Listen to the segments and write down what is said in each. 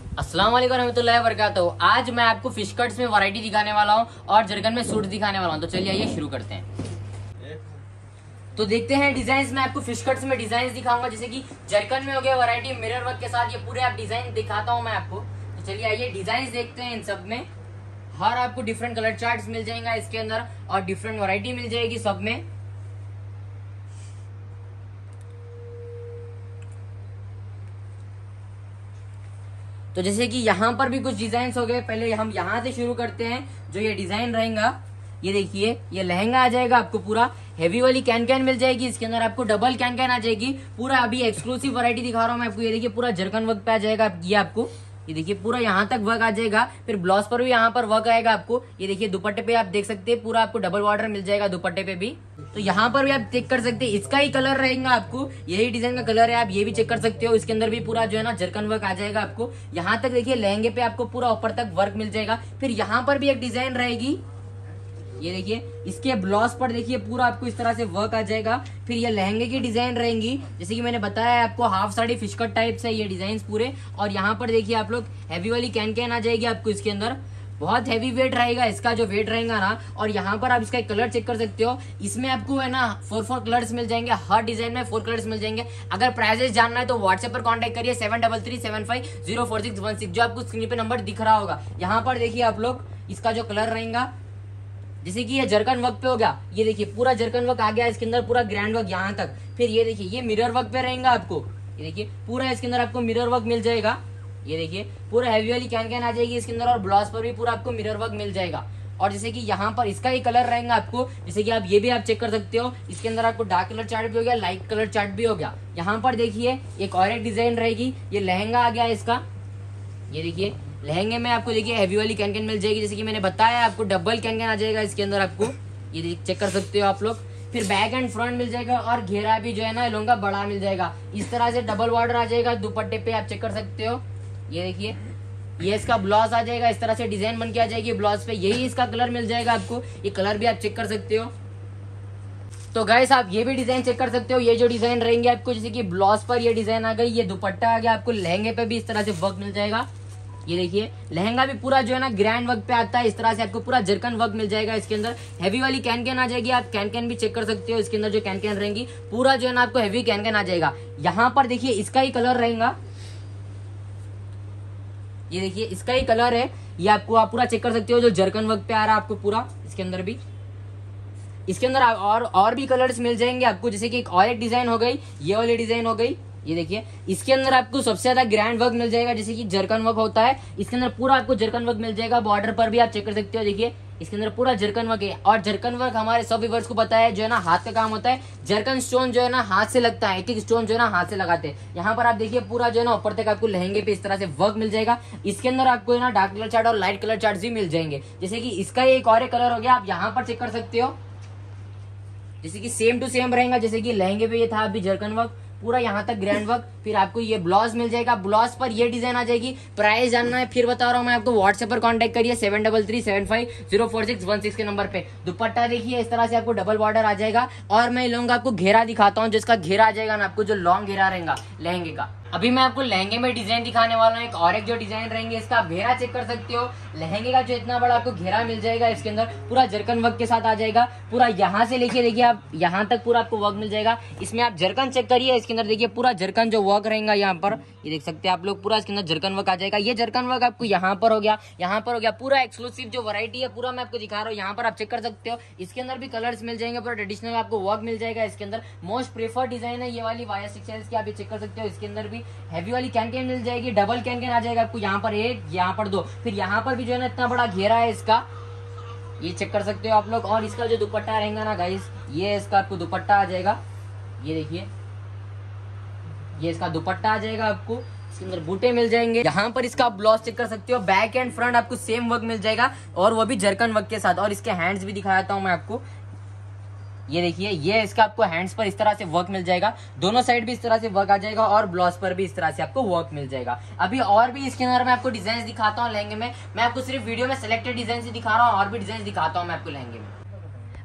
अस्सलाम वालेकुम रहमतुल्लाहि व बरकातहू। आज मैं आपको फिश कट्स में वैरायटी दिखाने वाला हूँ और जरकन में सूट दिखाने वाला हूँ। तो चलिए आइए शुरू करते हैं। तो देखते हैं डिजाइन में आपको फिश कट्स में डिजाइन दिखाऊंगा, जैसे कि जरकन में हो गया वैरायटी मिरर वर्क के साथ, ये पूरे आप डिजाइन दिखाता हूँ मैं आपको। तो चलिए आइए डिजाइन देखते हैं। इन सब में हर आपको डिफरेंट कलर चार्ट्स मिल जाएगा इसके अंदर और डिफरेंट वैरायटी मिल जाएगी सब में। तो जैसे कि यहाँ पर भी कुछ डिजाइन हो गए, पहले हम यहाँ से शुरू करते हैं। जो ये डिजाइन रहेगा, ये देखिए, ये लहंगा आ जाएगा आपको पूरा हेवी वाली कैन कैन मिल जाएगी। इसके अंदर आपको डबल कैन कैन आ जाएगी। पूरा अभी एक्सक्लूसिव वैरायटी दिखा रहा हूँ मैं आपको। ये देखिए पूरा जरकन वर्क पे आ जाएगा ये आपको। ये देखिए पूरा यहाँ तक वर्क आ जाएगा। फिर ब्लाउज पर भी यहाँ पर वर्क आएगा आपको। ये देखिए दुपट्टे पे आप देख सकते हैं पूरा आपको डबल बॉर्डर मिल जाएगा दुपट्टे पे भी। तो यहाँ पर भी आप चेक कर सकते हैं, इसका ही कलर रहेगा आपको, यही डिजाइन का कलर है, आप ये भी चेक कर सकते हो। इसके अंदर भी पूरा जो है ना जरकन वर्क आ जाएगा आपको। यहाँ तक देखिए लहंगे पे आपको पूरा ऊपर तक वर्क मिल जाएगा। फिर यहाँ पर भी एक डिजाइन रहेगी, ये देखिए, इसके ब्लाउज पर देखिए पूरा आपको इस तरह से वर्क आ जाएगा। फिर ये लहंगे की डिजाइन रहेंगी, जैसे कि मैंने बताया आपको half sari fish cut type से ये डिजाइन पूरे। और यहाँ पर देखिए आप लोग हैवी वाली कैन कैन आ जाएगी आपको। इसके अंदर बहुत हैवी वेट रहेगा इसका, जो वेट रहेगा ना। और यहाँ पर आप इसका कलर चेक कर सकते हो। इसमें आपको है ना 4 कलर्स मिल जाएंगे, हर डिजाइन में 4 कलर्स मिल जाएंगे। अगर प्राइजेस जानना है तो व्हाट्सएप पर कांटेक्ट करिए 7337504616, जो आपको स्क्रीन पे नंबर दिख रहा होगा। यहाँ पर देखिए आप लोग इसका जो कलर रहेगा, जैसे कि ये जरकन वर्क पे हो गया, ये देखिए पूरा जरकन वर्क आ गया इसके अंदर, पूरा ग्रैंड वर्क यहाँ तक। फिर ये देखिए ये मिरर वर्क पे रहेगा आपको। ये देखिए पूरा इसके अंदर आपको मिरर वर्क मिल जाएगा। ये देखिए पूरा हैवी वाली कैन कैन आ जाएगी इसके अंदर और ब्लाउज पर भी पूरा आपको मिरर वर्क मिल जाएगा। और जैसे कि यहाँ पर इसका ही कलर रहेगा आपको, जैसे कि आप ये भी आप चेक कर सकते हो। इसके अंदर आपको डार्क कलर चार्ट भी हो गया, लाइट कलर चार्ट भी हो गया। यहाँ पर देखिए एक और एक डिजाइन रहेगी, ये लहंगा आ गया इसका। ये देखिए लहंगे में आपको देखिए हैवी वाली कैन कैन मिल जाएगी, जैसे कि मैंने बताया आपको डबल कैन कैन आ जाएगा इसके अंदर आपको। ये चेक कर सकते हो आप लोग। फिर बैक एंड फ्रंट मिल जाएगा और घेरा भी जो है ना लहंगा बड़ा मिल जाएगा। इस तरह से डबल बॉर्डर आ जाएगा दुपट्टे पे, आप चेक कर सकते हो। ये देखिए ये इसका ब्लाउज आ जाएगा, इस तरह से डिजाइन बन के आ जाएगी ब्लाउज पे। यही इसका कलर मिल जाएगा आपको, ये कलर भी आप चेक कर सकते हो। तो गाइस आप ये भी डिजाइन चेक कर सकते हो। ये जो डिजाइन रहेंगे आपको, जैसे कि ब्लाउज पर ये डिजाइन आ गई, ये दुपट्टा आ गया आपको, लहंगे पे भी इस तरह से वर्क मिल जाएगा। ये देखिए लहंगा भी पूरा जो है ना ग्रैंड वर्क पे आता है, इस तरह से आपको पूरा जरकन वर्क मिल जाएगा इसके अंदर। हैवी वाली कैन कैन आ जाएगी, आप कैन कैन भी चेक कर सकते हो। इसके अंदर जो कैन कैन रहेंगी पूरा जो है ना आपको हैवी कैन कैन आ जाएगा। यहाँ पर देखिए इसका ही कलर रहेगा, ये देखिए इसका ही कलर है, ये आपको आप पूरा चेक कर सकते हो। जो जरकन वर्क पे आ रहा है आपको पूरा, इसके अंदर भी इसके अंदर और भी कलर्स मिल जाएंगे आपको। जैसे कि एक और एक डिजाइन हो गई, ये वाली डिजाइन हो गई। ये देखिए इसके अंदर आपको सबसे ज्यादा ग्रैंड वर्क मिल जाएगा, जैसे कि जरकन वर्क होता है इसके अंदर पूरा आपको जरकन वर्क मिल जाएगा। बॉर्डर पर भी आप चेक कर सकते हो, देखिए इसके अंदर पूरा जरकन वर्क है। और जरकन वर्क हमारे सब व्यूअर्स को पता है जो है ना हाथ का काम होता है। जरकन स्टोन जो है ना हाथ से लगता है, एक एक स्टोन जो है ना हाथ से लगाते हैं। यहाँ पर आप देखिए पूरा जो है ना ऊपर तक आपको लहंगे पे इस तरह से वर्क मिल जाएगा। इसके अंदर आपको है ना डार्क कलर चार्ट और लाइट कलर चार्ट भी मिल जाएंगे। जैसे कि इसका एक और एक कलर हो गया, आप यहाँ पर चेक कर सकते हो। जैसे कि सेम टू सेम रहेगा, जैसे कि लहंगे पे ये था अभी जरकन वर्क, पूरा यहाँ तक ग्रैंड वर्क। फिर आपको ये ब्लाउज मिल जाएगा, ब्लाउज पर ये डिजाइन आ जाएगी। प्राइस जानना है फिर बता रहा हूँ मैं आपको, व्हाट्सएप पर कांटेक्ट करिए 7337504616 के नंबर पे। दुपट्टा देखिए इस तरह से आपको डबल बॉर्डर आ जाएगा। और मैं लूंगा आपको घेरा दिखाता हूँ, जिसका घेरा आ जाएगा ना आपको, जो लॉन्ग घेरा रहेगा लहंगे का। अभी मैं आपको लहंगे में डिजाइन दिखाने वाला हूँ। एक और एक जो डिजाइन रहेंगे, इसका घेरा चेक कर सकते हो। लहंगे का जो इतना बड़ा आपको घेरा मिल जाएगा, इसके अंदर पूरा जरकन वर्क के साथ आ जाएगा। पूरा यहाँ से लेके देखिए आप यहाँ तक पूरा आपको वर्क मिल जाएगा। इसमें आप जरकन चेक करिए, इसके अंदर देखिए पूरा जरकन जो वर्क रहेगा यहाँ पर, ये देख सकते हैं आप लोग, पूरा इसके अंदर जरकन वर्क आ जाएगा। ये जरकन वर्क आपको यहाँ पर हो गया, यहाँ पर हो गया। पूरा एक्सक्लूसिव जो वैरायटी है पूरा मैं आपको दिखा रहा हूँ, यहाँ पर आप चेक कर सकते हो। इसके अंदर भी कलर्स मिल जाएंगे, पूरा ट्रेडिशनल आपको वर्क मिल जाएगा। इसके अंदर मोस्ट प्रेफर्ड डिजाइन है ये वाली वाया 6 की, आप ये चेक कर सकते हो। इसके अंदर भी हैवी वाली कैन कैन मिल जाएगी, डबल कैन कैन आ जाएगा आपको, यहाँ पर एक, यहाँ पर 2। फिर यहाँ पर भी जो है ना इतना बड़ा घेरा है इसका, ये चेक कर सकते हो आप लोग। और इसका जो दुपट्टा रहेगा ना गाइस, ये इसका आपको दुपट्टा आ जाएगा। ये देखिए ये इसका दुपट्टा आ जाएगा आपको। इसके अंदर बूटे मिल जाएंगे। यहाँ पर इसका ब्लाउज चेक कर सकते हो, बैक एंड फ्रंट आपको सेम वर्क मिल जाएगा, और वो भी जरकन वर्क के साथ। और इसके हैंड्स भी दिखाता हूँ मैं आपको। ये देखिए ये इसका आपको हैंड्स पर इस तरह से वर्क मिल जाएगा, दोनों साइड भी इस तरह से वर्क आ जाएगा, और ब्लाउज पर भी इस तरह से आपको वर्क मिल जाएगा। अभी और भी इसके अंदर मैं आपको डिजाइन दिखाता हूँ लहंगे में। मैं आपको सिर्फ वीडियो में सिलेक्टेड डिजाइन से दिखा रहा हूँ, और भी डिजाइन दिखाता हूँ मैं आपको लहंगे में।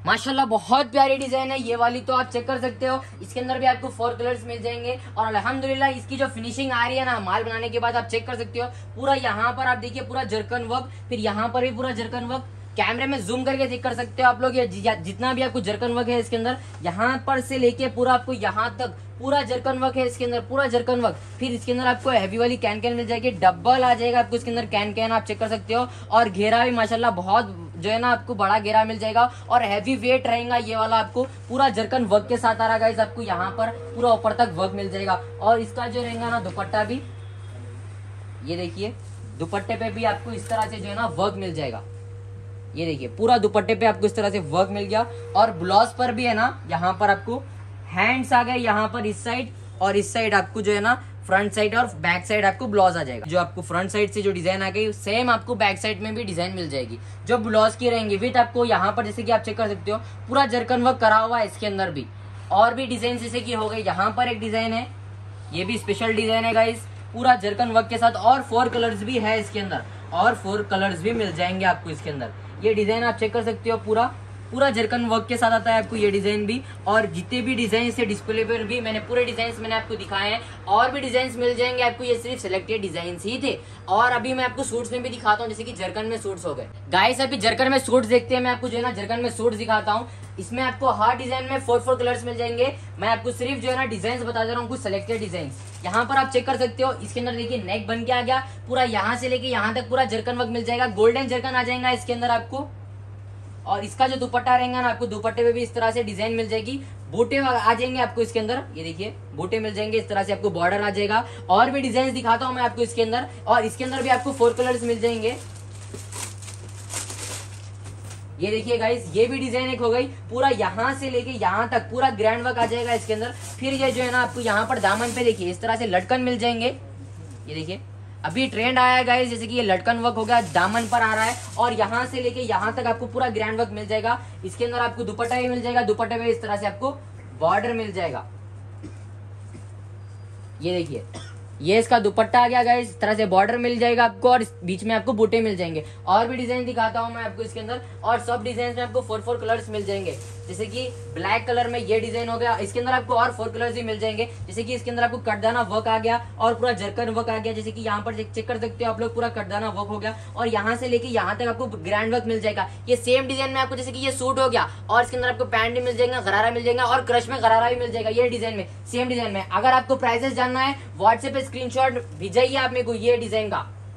माशाल्लाह बहुत प्यारी डिजाइन है ये वाली, तो आप चेक कर सकते हो। इसके अंदर भी आपको 4 कलर्स मिल जाएंगे और अल्हम्दुलिल्लाह इसकी जो फिनिशिंग आ रही है ना माल बनाने के बाद, आप चेक कर सकते हो। पूरा यहाँ पर आप देखिए पूरा जरकन वर्क, फिर यहाँ पर भी पूरा जरकन वर्क। कैमरे में जूम करके चेक कर सकते हो आप लोग, ये जितना भी आपको जरकन वर्क है इसके अंदर, यहाँ पर से लेके पूरा आपको यहाँ तक पूरा जरकन वर्क है इसके अंदर, पूरा जरकन वर्क। फिर इसके अंदर आपको हैवी वाली कैन कैन मिल जाएगी, डबल आ जाएगा आपको इसके अंदर कैन कैन, आप चेक कर सकते हो। और घेरा भी माशाल्लाह बहुत जो है ना आपको बड़ा घेरा मिल जाएगा और हैवी वेट रहेगा ये वाला, आपको पूरा जरकन वर्क के साथ आ रहा है। आपको यहाँ पर पूरा ऊपर तक वर्क मिल जाएगा। और इसका जो रहेगा ना दुपट्टा भी, ये देखिए दुपट्टे पे भी आपको इस तरह से जो है ना वर्क मिल जाएगा। ये देखिए पूरा दुपट्टे पे आपको इस तरह से वर्क मिल गया। और ब्लाउज पर भी है ना यहाँ पर आपको हैंड्स आ गए, यहाँ पर इस साइड और इस साइड आपको जो है ना फ्रंट साइड और बैक साइड आपको ब्लाउज आ जाएगा। जो आपको फ्रंट साइड से जो डिजाइन आ गई सेम आपको बैक साइड में भी डिजाइन मिल जाएगी जो ब्लाउज की रहेंगी। विथ आपको यहाँ पर जैसे कि आप चेक कर सकते हो पूरा जरकन वर्क करा हुआ है इसके अंदर भी। और भी डिजाइन जैसे कि हो गई, यहाँ पर एक डिजाइन है, ये भी स्पेशल डिजाइन है गाइस, पूरा जरकन वर्क के साथ। और 4 कलर्स भी है इसके अंदर, और 4 कलर्स भी मिल जाएंगे आपको इसके अंदर। ये डिजाइन आप चेक कर सकते हो, पूरा पूरा जरकन वर्क के साथ आता है आपको ये डिजाइन भी। और जितने भी डिजाइन से डिस्प्ले पर भी मैंने पूरे डिजाइन मैंने आपको दिखाए हैं, और भी डिजाइन मिल जाएंगे आपको, ये सिर्फ सिलेक्टेड डिजाइन ही थे। और अभी मैं आपको सूट्स में भी दिखाता हूँ, जैसे कि जरकन में सूट्स हो गए गाइस। अभी जरकन में सूट्स देखते हैं, मैं आपको जो है ना जरकन में सूट्स दिखाता हूँ। इसमें आपको हर डिजाइन में 4 कलर्स मिल जाएंगे। मैं आपको सिर्फ जो है ना डिजाइन बता दे रहा हूँ, कुछ सिलेक्टेड डिजाइन। यहाँ पर आप चेक कर सकते हो, इसके अंदर देखिए नेक बन के आ गया, पूरा यहाँ से लेके यहाँ तक पूरा जरकन वर्क मिल जाएगा। गोल्डन जरकन आ जाएगा इसके अंदर आपको। और इसका जो दुपट्टा रहेगा ना आपको दुपट्टे में भी इस तरह से डिजाइन मिल जाएगी, बूटे आ जाएंगे आपको इसके अंदर। ये देखिए बूटे मिल जाएंगे इस तरह से, आपको बॉर्डर आ जाएगा। और भी डिजाइन दिखाता हूं मैं आपको इसके अंदर, और इसके अंदर भी आपको 4 कलर्स मिल जाएंगे। ये देखिए गाइस, ये भी डिजाइन एक हो गई, पूरा यहाँ से लेके यहाँ तक पूरा ग्रैंड वर्क आ जाएगा इसके अंदर। फिर ये जो है ना आपको यहाँ पर दामन पे देखिए इस तरह से लटकन मिल जाएंगे। ये देखिए अभी ट्रेंड आया है गाइस, जैसे कि ये लटकन वर्क हो गया, दामन पर आ रहा है। और यहाँ से लेके यहाँ तक आपको पूरा ग्रैंड वर्क मिल जाएगा। इसके अंदर आपको दुपट्टा भी मिल जाएगा, दुपट्टे में इस तरह से आपको बॉर्डर मिल जाएगा। ये देखिए ये इसका दुपट्टा आ गया गाइस, इस तरह से बॉर्डर मिल जाएगा आपको, और बीच में आपको बूटे मिल जाएंगे। और भी डिजाइन दिखाता हूं मैं आपको इसके अंदर, और सब डिजाइन में आपको 4 कलर्स मिल जाएंगे। जैसे कि ब्लैक कलर में ये डिजाइन हो गया, इसके अंदर आपको और 4 कलर्स ही मिल जाएंगे। जैसे कि इसके अंदर आपको कटदाना वर्क आ गया और पूरा जरकन वर्क आ गया। जैसे कि यहाँ पर चेक कर सकते हो आप लोग, पूरा कटदाना वर्क हो गया और यहाँ से लेके यहाँ तक आपको ग्रैंड वर्क मिल जाएगा। ये सेम डिजाइन में आपको, जैसे कि ये सूट हो गया और इसके अंदर आपको पैंट भी मिल जाएगा, गरारा मिल जाएगा और क्रश में गरारा भी मिल जाएगा। ये डिजाइन में सेम डिजाइन में। अगर आपको प्राइसेस जानना है व्हाट्सएप पे स्क्रीनशॉट भेजिए आप मेरे को, ये डिजाइन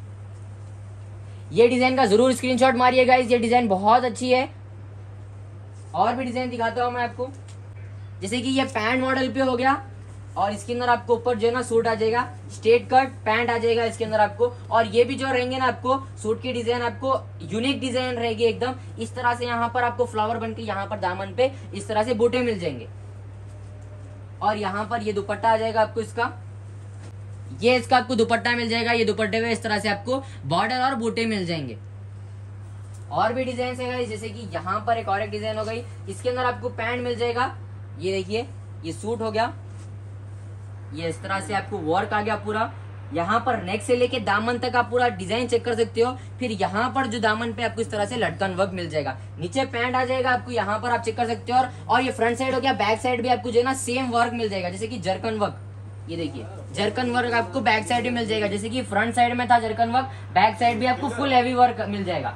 का जरूर स्क्रीनशॉट मारिए गाइस, ये डिजाइन बहुत अच्छी है। और भी डिजाइन दिखाता हूं मैं आपको, जैसे कि ये पैंट मॉडल पे हो गया और इसके अंदर आपको ऊपर जो है ना सूट आ जाएगा, स्ट्रेट कट पैंट आ जाएगा इसके अंदर आपको। और ये भी जो रहेंगे ना आपको सूट की डिजाइन आपको यूनिक डिजाइन रहेगी एकदम। इस तरह से यहाँ पर आपको फ्लावर बनके यहाँ पर दामन पे इस तरह से बूटे मिल जाएंगे। और यहाँ पर ये दुपट्टा आ जाएगा आपको इसका, ये इसका आपको दुपट्टा मिल जाएगा। ये दुपट्टे में इस तरह से आपको बॉर्डर और बूटे मिल जाएंगे। और भी डिजाइन है जैसे कि यहाँ पर एक और एक डिजाइन हो गई, इसके अंदर आपको पैंट मिल जाएगा। ये देखिए ये सूट हो गया, ये इस तरह से आपको वर्क आ गया पूरा। यहाँ पर नेक से लेके दामन तक आप पूरा डिजाइन चेक कर सकते हो। फिर यहाँ पर जो दामन पे आपको इस तरह से लटकन वर्क मिल जाएगा, नीचे पैंट आ जाएगा आपको, यहाँ पर आप चेक कर सकते हो। और ये फ्रंट साइड हो गया, बैक साइड भी आपको जो है ना सेम वर्क मिल जाएगा, जैसे कि जरकन वर्क। ये देखिए जरकन वर्क आपको बैक साइड भी मिल जाएगा, जैसे कि फ्रंट साइड में था जरकन वर्क, बैक साइड भी आपको फुल हैवी वर्क मिल जाएगा।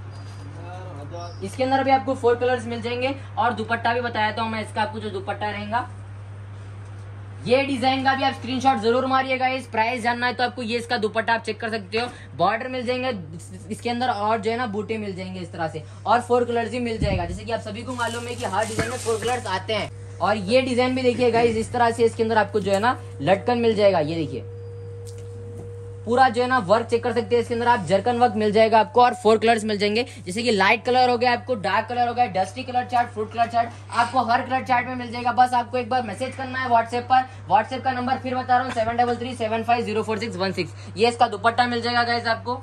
इसके अंदर भी आपको 4 कलर्स मिल जाएंगे। और दुपट्टा भी बताया था मैं इसका, आपको जो दुपट्टा रहेगा ये डिजाइन का भी आप स्क्रीनशॉट जरूर मारिएगा। इस प्राइस जानना है तो आपको ये इसका दुपट्टा आप चेक कर सकते हो, बॉर्डर मिल जाएंगे इसके अंदर और जो है ना बूटे मिल जाएंगे इस तरह से, और 4 कलर्स ही मिल जाएगा। जैसे कि आप सभी को मालूम है कि हर डिजाइन में 4 कलर्स आते हैं। और ये डिजाइन भी देखिए गाइस, इस तरह से इसके अंदर आपको जो है ना लटकन मिल जाएगा। ये देखिए पूरा जो है ना वर्क चेक कर सकते हैं, इसके अंदर आप जरकन वर्क मिल जाएगा आपको, और 4 कलर्स मिल जाएंगे। जैसे कि लाइट कलर हो गया आपको, डार्क कलर हो गया, dusty colour chart, fruit colour chart, आपको हर कलर चार्ट में मिल जाएगा। बस आपको एक बार मैसेज करना है व्हाट्सएप पर। व्हाट्सएप का नंबर फिर बता रहा हूँ 7337504616। ये इसका दुपट्टा मिल जाएगा गाइस आपको।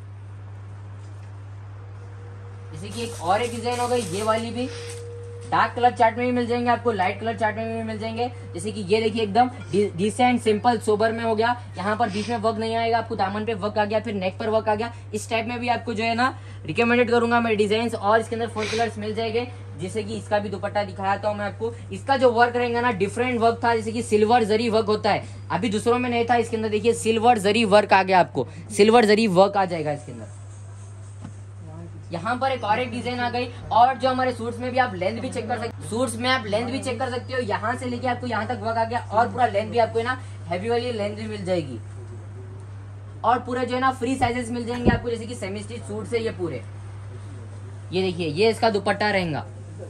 जैसे कि एक और एक डिजाइन हो गई, ये वाली भी डार्क कलर चार्ट में भी मिल जाएंगे आपको, लाइट कलर चार्ट में भी मिल जाएंगे। जैसे कि ये देखिए एकदम डिसेंट सिंपल सोबर में हो गया, यहाँ पर बीच में वर्क नहीं आएगा आपको, दामन पे वर्क आ गया, फिर नेक पर वर्क आ गया। इस टाइप में भी आपको जो है ना रिकमेंडेड करूंगा मैं डिजाइन। और इसके अंदर 4 कलर्स मिल जाएंगे। जैसे कि इसका भी दुपट्टा दिखाया था मैं आपको। इसका जो वर्क रहेगा ना डिफरेंट वर्क था, जैसे कि सिल्वर जरी वर्क होता है, अभी दूसरों में नहीं था, इसके अंदर देखिए सिल्वर जरी वर्क आ गया, आपको सिल्वर जरी वर्क आ जाएगा इसके अंदर। यहाँ पर एक और एक डिजाइन आ गई। और जो हमारे सूट्स में भी आप लेंथ भी चेक कर सकते, सूट्स में आप लेंथ भी चेक कर सकते हो, यहाँ से लेके आपको यहाँ तक वर्क आ गया, और पूरा लेंथ भी आपको ना हैवी वाली लेंथ भी मिल जाएगी, और पूरे जो है ना फ्री साइजेस मिल जाएंगे आपको, जैसे कि सेमी स्टिच सूट से ये पूरे। ये देखिए ये इसका दुपट्टा रहेगा,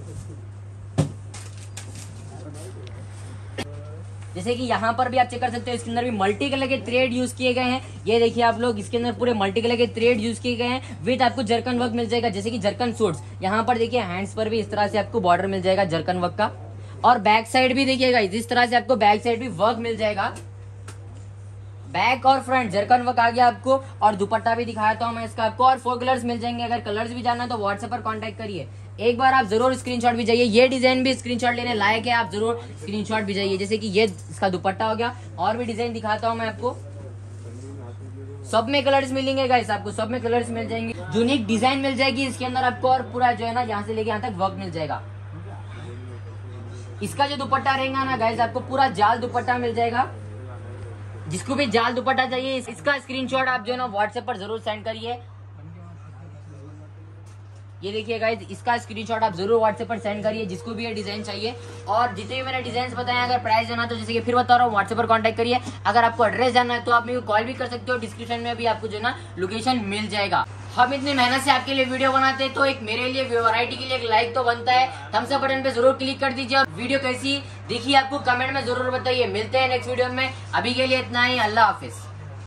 जैसे कि यहाँ पर भी आप चेक कर सकते हो, इसके अंदर भी मल्टी कलर के थ्रेड यूज किए गए हैं। ये देखिए आप लोग, इसके अंदर पूरे मल्टी कलर के थ्रेड यूज किए गए हैं, विद आपको जरकन वर्क मिल जाएगा, जैसे कि जरकन सूट्स। यहाँ पर देखिए हैंड्स पर भी इस तरह से आपको बॉर्डर मिल जाएगा जरकन वर्क का, और बैक साइड भी देखिएगा इस तरह से आपको बैक साइड भी वर्क मिल जाएगा, बैक और फ्रंट जरकन वर्क आ गया आपको। और दुपट्टा भी दिखाया था मैं इसका आपको, और 4 कलर्स मिल जाएंगे। अगर कलर्स भी जानना है तो व्हाट्सएप पर कांटेक्ट करिए, एक बार आप जरूर स्क्रीनशॉट भी जाइए, ये डिजाइन भी स्क्रीनशॉट लेने लायक है, आप जरूर स्क्रीनशॉट भी जाइए। जैसे कि ये इसका दुपट्टा हो गया, और भी डिजाइन दिखाता हूँ मैं आपको, सब में कलर्स मिलेंगे गाइस, आपको सब में कलर्स मिल जाएंगे, यूनिक डिजाइन मिल जाएगी इसके अंदर आपको, और पूरा जो है ना यहाँ से लेके यहाँ तक वर्क मिल जाएगा। इसका जो दुपट्टा रहेगा ना गाइस, आपको पूरा जाल दुपट्टा मिल जाएगा। जिसको भी जाल दुपट्टा चाहिए इसका स्क्रीनशॉट आप जो है ना व्हाट्सएप पर जरूर सेंड करिए। ये देखिए गाइस, इसका स्क्रीनशॉट आप जरूर व्हाट्सएप पर सेंड करिए जिसको भी ये डिजाइन चाहिए। और जितने भी मैंने डिजाइन बताए, अगर प्राइस जाना तो जैसे कि फिर बता रहा हूँ व्हाट्सएप पर कांटेक्ट करिए। अगर आपको एड्रेस जानना है तो आप मेरे को कॉल भी कर सकते हो, डिस्क्रिप्शन में भी आपको जो है ना लोकेशन मिल जाएगा। हम इतनी मेहनत से आपके लिए वीडियो बनाते हैं, तो एक मेरे लिए वैरायटी के लिए एक लाइक तो बनता है, थम्स अप बटन पे जरूर क्लिक कर दीजिए, और वीडियो कैसी दिखी आपको कमेंट में जरूर बताइए। मिलते हैं नेक्स्ट वीडियो में, अभी के लिए इतना ही, अल्लाह हाफिज।